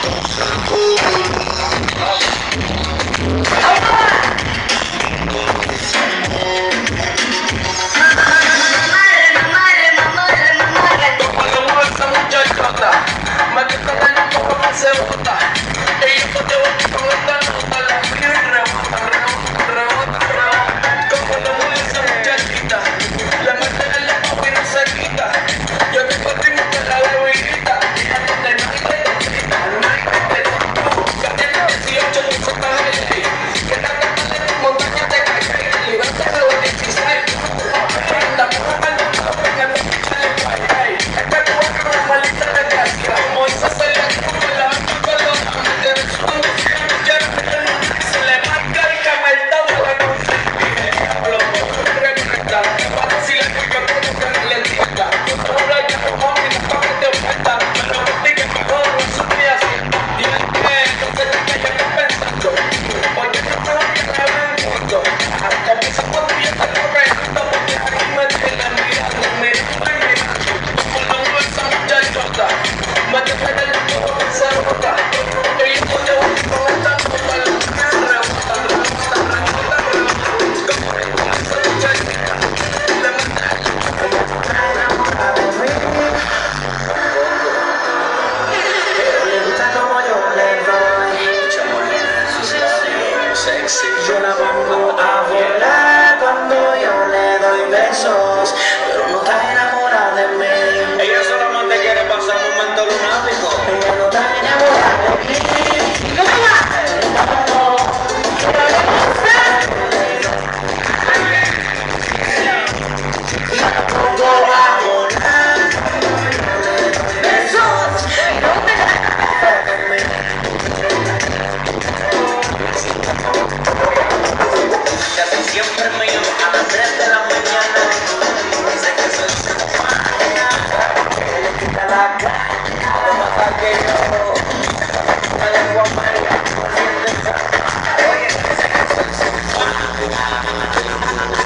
Yo la pongo a volar cuando yo le doy besos, pero no está enamorada de mí. Ella solamente quiere pasar un momento lunático. Ella no está enamorada de mí. ¡No me Siempre me llamo a las 3 de la mañana. Dice que soy su mañana. le quita la cara, No más que yo. la lengua amarga. Oye, dice que soy su mañana.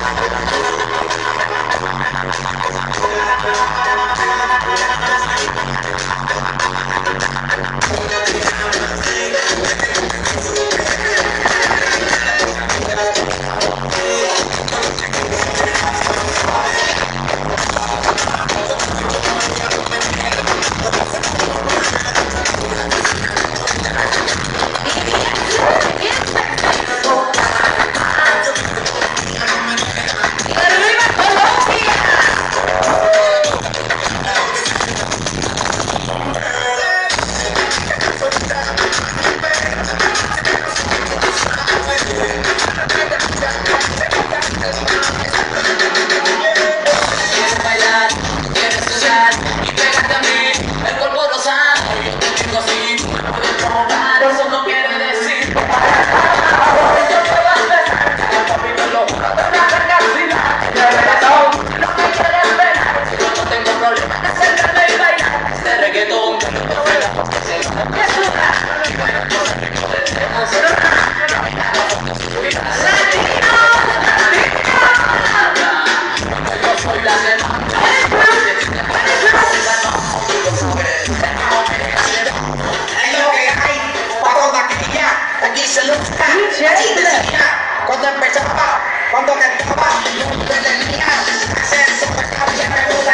Cuando empezaba, cuando cantaba, yo tenía hacer eso, me gusta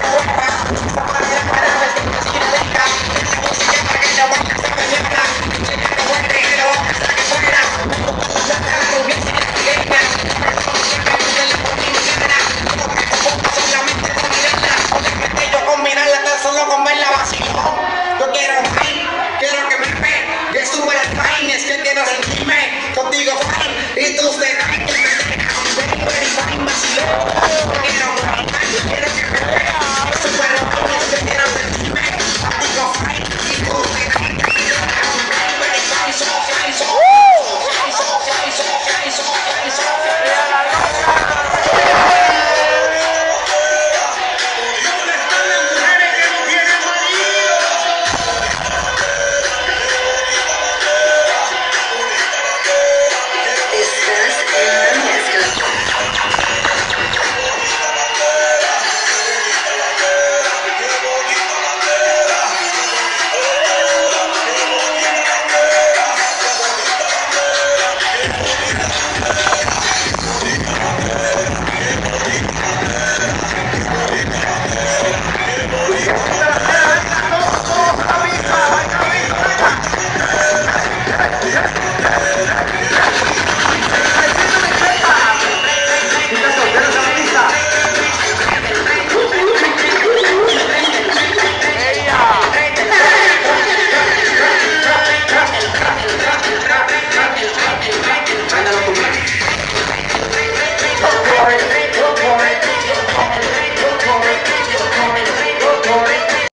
yo combinarla tan solo con verla vacío. Yo quiero que me ve, que sube el fine, es que quiero sentirme contigo fine y tú